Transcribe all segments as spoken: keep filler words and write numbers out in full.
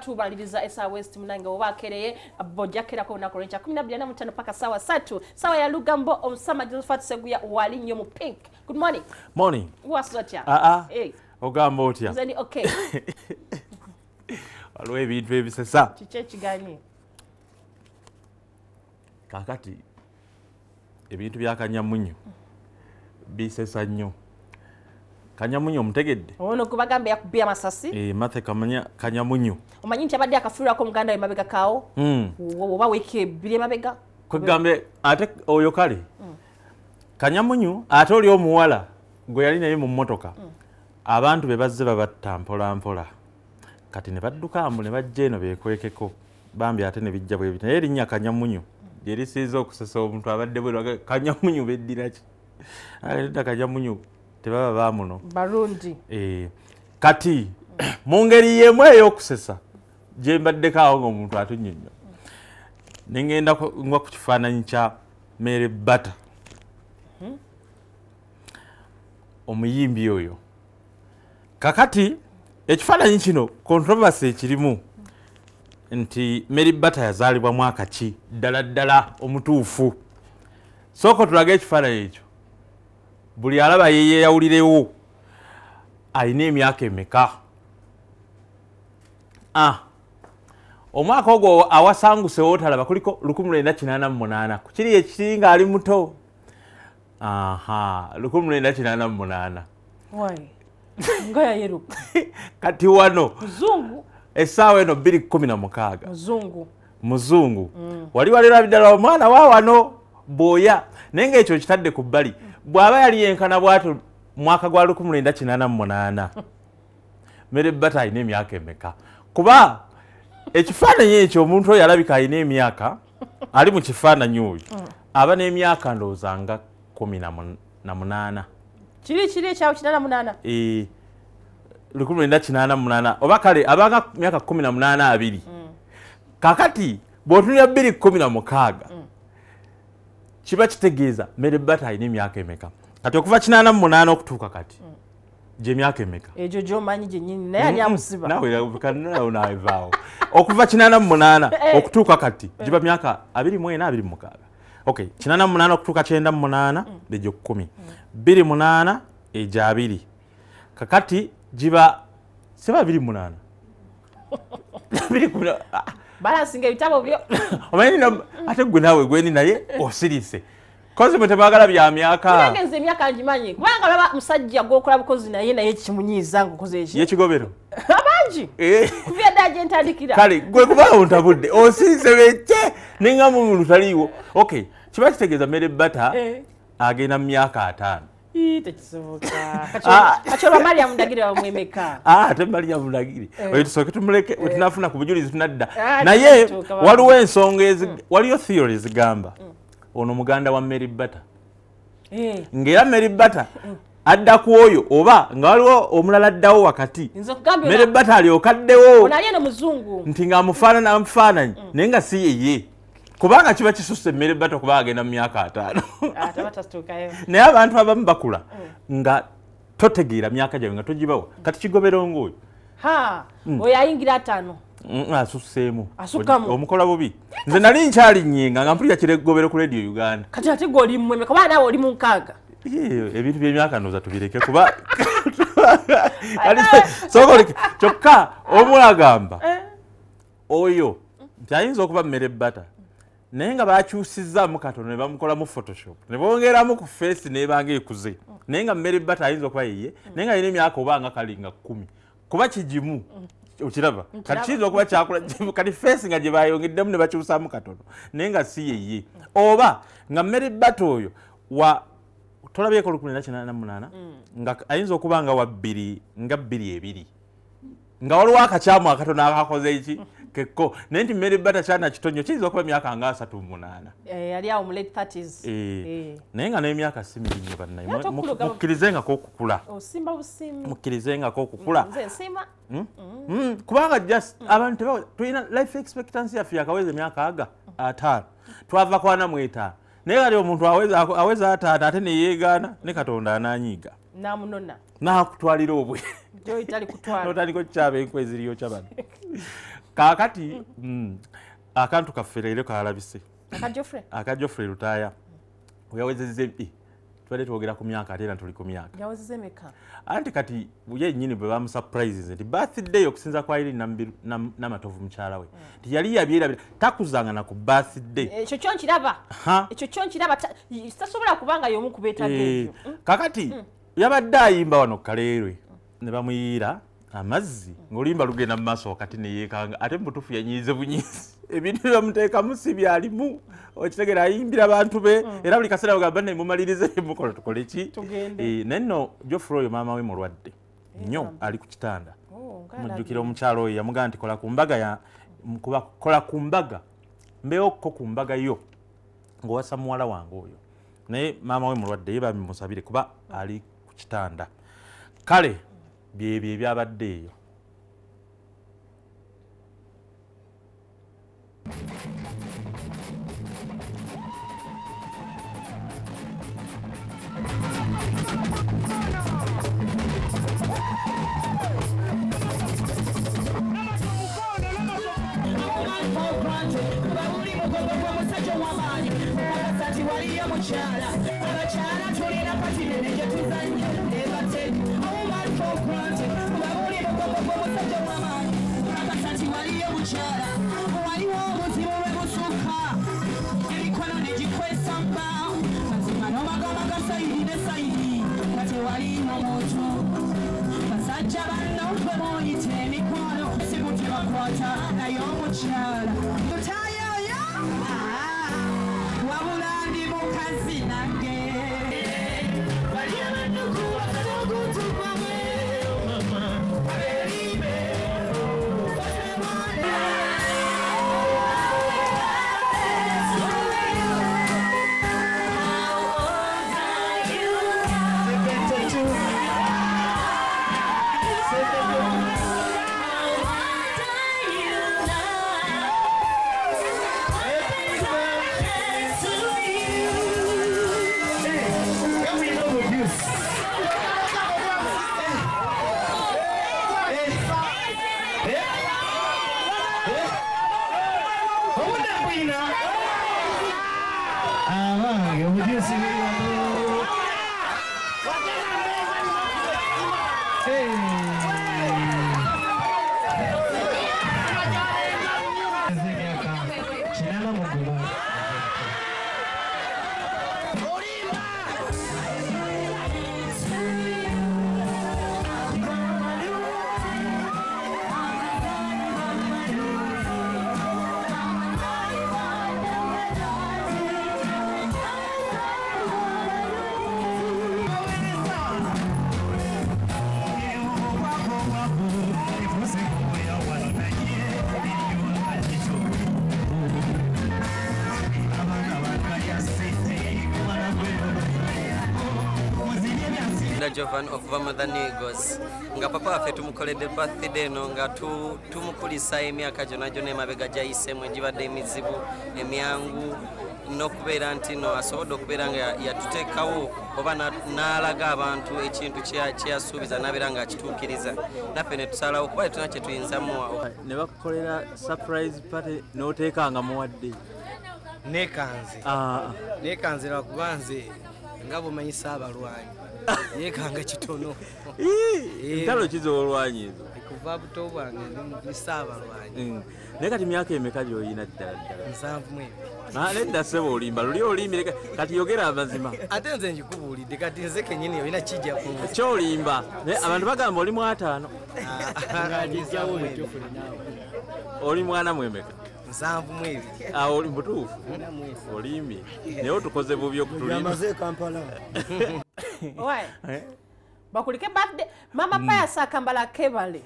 tubaliriza esa West munange obakereye bojjakera ko nakolo ncha kumi na bbiri na mutaano paka sawa satu sawa ya Lugambo omusama Josephat Seguya wali nnyo mu pink. Good morning. Morning. What's that ya? Ah ah. Hey. Ogamba otya? Nzeni okay. Waliwo ebintu ebisesa. Kiche kiganye. Kakati ebintu bya kanyamunyu bisesa nnyo. Kanyamunyu omutegedde? Ono kubagambe yakubya masasi. Eh mathe kamanya kanyamunyu. Omanyi nti abadde akafulira ko muganda we mabega kawo. Mm. Oba weke bire mabega. Kugambe ate oyo kale. Mm. Kanyamunyu ate oli omuwala gwe yali naye mu mmotoka. Mm. Abantu be bazze babatta mpola mpola. Kati ne badduka ambu ne bajja eno beekwekeko. Bambi ate ne bijja bwe bita. Erinnya kanyamunyu. Lye lisiiza okusesa omuntu abadde bwe kanyamunyu beddira ki. Aleta kanyamunyu tebaba baamuno. Barundi. Eh kati mm. mu ngeri y'emu ey'okusesa gye mbaddeko awo ng'omuntu atunnyonnyo. Ne ngenda ngwa ku kifaananyi kya Mere Bata. Hmm? Omuyimbi oyo. Kakati ekifaananyi kino controversy ekirimu nti Mere Bata yazaalibwa mwaka ki ddala ddala omutuufu. Sooka tulage ekifaananyi ekyo. Buli alaba yeeyawulirewo alina emyaka emeka. Ah, omwaka ogwo awasanguse wootalaba kuliko lukumi lwenda kinaana mu munaana. Ku kiri ekisinga ali muto. Aha, lukumi lwenda kinaana mu munaana. Wai. Ngoya yeru. Kati wano. Muzungu. Essaawa eno bbiri kkumi na mukaaga. Muzungu. Muzungu. Mm. Wali walira bidala omwana wa wano boya. Naye ng'ekyo kitadde ku bbali. Bw'aba yali yenkana bw'atyo mwaka gwa lukumi lwenda kinaana mu munaana. Mere Bata alina emyaka emeka. Kuba ekifaananyi ekyo omuntu oyo alabika alina emyaka ali mu kifaananyi oyo aba n'emyaka ndowooza nga kkumi na munaana. Kiri kiri ekyawo kinaana munaana? Eh, lukumi lwenda kinaana mu munaana oba kale abanga myaka kkumi na munaana abiri. Kakati bw'otunira bbiri kkumi na mukaaga kiba kitegeeza Mere Bata alina emyaka emeka. Kati okuva kinaana mu munaana okutuuka kati gye myaka emeka? Egyo gy'omanyi gyennyini naye ani amusiba? Nawe kannawo naavaawo. Okuva kinaana mu munaana okutuuka kati giba myaka abiri mu ena abiri mu mukaaga. Okay, kinaana mu munaana okutuuka kyenda mu munaana egyo kkumi. Bbiri munaana egyo abiri. Kakati giba siba abiri mu munaana. Abiri ku balansinga ebitabo byo. Omanyi ate gwe naawe gweni naye osirise. Kozi mwe tebagala bya myaka. Ngenze emyaka ngimanyi. Kubanga olaba musajja gw'okola bukozi naye naye kimunyiiza ng'okoze eki. Ye kigobero. Abangi. Kuvya dda gye ntandikira. Kale gwe kubaawo ntabudde osirise beke nenga mu muntu taliiwo. Okay, kiba kitegeeza Mere Bata agenda mu myaka ataano. Ii tekisoboka. Kacholwa Mariam Ndagire wa mwemeka. Ah, ate Mariam Ndagire. Oyo tusooke tumuleke tunafuna ku bujulizi tunadda. Naye waliwo ensonga ezi waliyo theory zigamba. Ono muganda wa Mere Bata. Eh. Ngera Mere Bata adda ku oyo oba nga waliwo omulala addawo wakati. Mere Bata alyokaddewo. Ono alieno muzungu. Nti nga amufaanana amufaananyi naye nga si yeye. Kubanga kiba kisusse Mere Bata kuba agenda mu myaka ataano. Naye abantu abamu bakula nga totegeera myaka gyawe nga togibawa. Kati kigobero ng'oyo. Ha, oyo ayingira ataano. Asusseemu. Asukamu. Omukola bubi. Nze nali nkyalinnyenga nga mpulira kiregobero ku Radio Uganda. Kati ate gw'oli mmweme kuba naawe oli mu nkaaga. Ebintu by'emyaka ndowooza tubireke kuba sokoleke kyokka omulagamba oyo nti ayinza okuba Mere Bata naye nga bakyusizzaamu katono ne bamukolamu Photoshop ne bongeramu ku face n'ebanga ekuze naye nga Mere Bata ayinza okuba yiye naye nga alina emyaka oba nga kali nga kkumi kuba kigimu okiraba kati kiyinza okuba kyakula kati face nga gye bayongeddemu ne bakyusaamu katono naye nga si yeye oba nga Mere Bata oyo wa tolabyeko lukumi na kinaana munaana nga ayinza okuba nga wa bbiri nga bbiri ebiri nga waliwo akakyamu akatono akakoze eki kekko naye nti Mere Bata kyana kitonyo kiyinza okuba emyaka nga asatu mu munaana yali awo mu late thirties naye nga n'emyaka si mirinyo bannaye mukkirizenga okukula mukkirizenga okukula kubanga just abantu tulina life expectancy yaffe yakaweza emyaka aga ataano twava kwana mu etaano naye kati omuntu aweza ataano ate neyeegaana ne Katonda ananyiiga namunona nakutwalira obwe gy'oyitali kutwala notaliko kukyaba enku eziriyo kyabano Kaakati mm, akantu kaffe leero kalabise. Aka Geoffrey. Aka Geoffrey Lutaya. Oyawezezze eh twali twogera ku myaka ate era tuli ku myaka. Yawezezze meka. Anti kati ye nnyini bwe bamu surprises nti birthday okusinza kwa Irene n'amatovu mukyala we. Nti yali yabyerabira takuzanga na ku birthday. Ekyo kyo nkiraba. Ekyo kyo nkiraba tasobola kubanga y'omu ku beetaaga ebyo. Kakati yabadde ayimba wano kaleerwe ne bamuyiira amazzi ng'oluyimba lugenda mu maaso wakati ne yeekanga ate mu butuufu yanyiize bunyiizi ebintu bye bamuteekamu si byalimu okitegera ayimbira abantu be era buli kaseera bagamba naye mumalirize mukola tukole ki naye nno Geoffrey oyo maama we mulwadde nnyo ali ku kitanda mujjukira omukyalo oyo yamugamba nti kola ku mbaga ya kola ku mbaga mbeeko ku mbaga yo ng'owasa muwala wange oyo naye maama we mulwadde ye babimusabire kuba ali ku kitanda kale byebyo ebyabadde eyo Jovan okuva Mother Negos nga papa waffe tumukoledde birthday no nga tumukulisa emyaka gyonna gyonna emabega gyayisemu egibadde emizibu emyangu n'okubeera nti no asobodde okubeera nga yatuteekawo oba n'alaga abantu ekintu kyeyasuubiza n'abeera nga akituukiriza naffe ne tusalawo kuba tetuna kye tuyinza muwa ne bakukolera surprise party n'oteekanga muwadde nekanze nekanze lwakuba nze nga bumanyisa abalwanyi yekanga kitono entalo kizoolwanyi ezo kuva buto bwange ndi saabalwanyi naye kati myaka emeka gy'olina ddala ddala nsanvu mu ebiri nedda ssebo olimba luli olimire kati yogera amazima ate nze njikubuulidde kati nze kenyini olina kijja ku kyolimba abantu bagamba oli mu ataano oli mwana mu emeka nsanvu mu ebiri oli mutuufu olimbye naye otukoze bubi okutulima Kampala Why? Bakulike birthday mama paya sakambala kebale.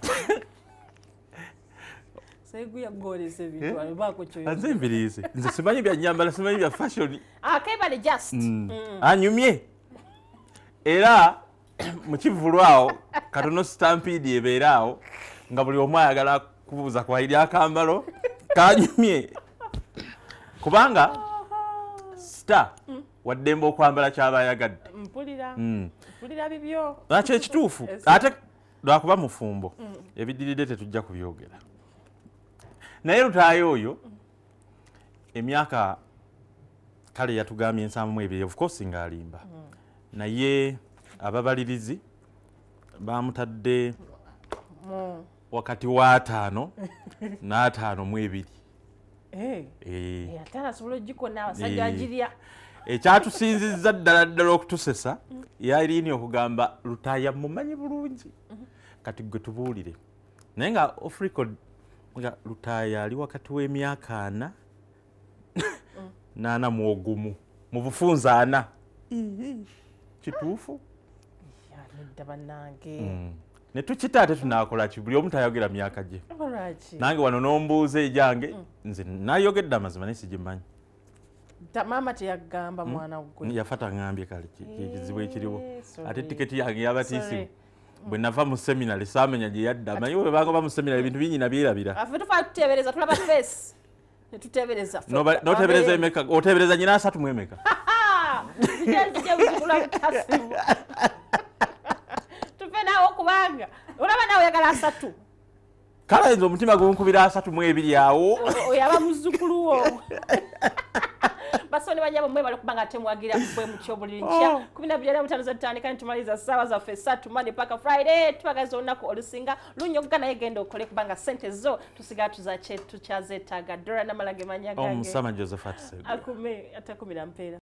Seguya gore se vitu alibako choyo. Anze mbirize. Nze simanyi bya nyambala simanyi bya fashion. Ah kebale just. Anyumye. Era mu kivulwao katono stampede ebeerao nga buli omu ayagala kubuuza kwa ili akambalo kanyumye. Kubanga star waddemba okwambala ky'abayagadde. Mpulira. Mpulira bibyo. Nakyo ekituufu. Ate lwakuba mufumbo. Ebidiridde tetujja kubyogera. naye lutaayo oyo emyaka kale yatugambye ensanvu mu ebiri of course ng'alimba naye ababalirizi bamutadde wakati wa ataano n'ataano mu ebiri ekyatusinzizza ddala ddala okutusesa yaliini okugamba Lutaaya mumanyi bulungi kati gwe tubuulire naye nga off record nga Lutaaya ali wakati w'emyaka ana n'ana mu ogumu mu bufunza ana kituufu ne tukita ate tunaakola ki buli omu tayogera myaka gye nange wano n'ombuuza egyange nze nayogedde amazima naye sigimanyi maama teyagamba mwana gwe yafa taŋŋambye kale kizibu ekiriwo ate tiketi yange yabatiisimu bwe nava mu seminary saamenya gye yadda manyi bwe banga ba mu seminary ebintu bingi nabyerabira afe tufa tuteebereza tulaba face netuteebereza noteebereza emeka oteebereza nyina asatu mu emeka tufe naawe okubanga olaba naawe oyagala asatu kale nze omutima gunkubira asatu mu ebiri awo oyaba muzzukulu wo basoni banyabo mwe bali kubanga temwagira bwe mutyo buli nkya kumi na bbiri na mutaano zatandika nitumaliza ssaawa zaffe ssatu Monday paka Friday tubagaza olunaku olusinga lunyogga naye genda okole kubanga sente zo tusigala tuzache tukyazeetaaga Dora n'amalage manya gange omusama Josephat Sego akume atakumi na mpeera